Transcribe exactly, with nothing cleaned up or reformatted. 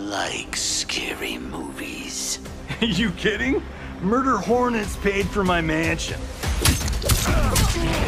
like scary movies. You kidding? Murder hornets paid for my mansion.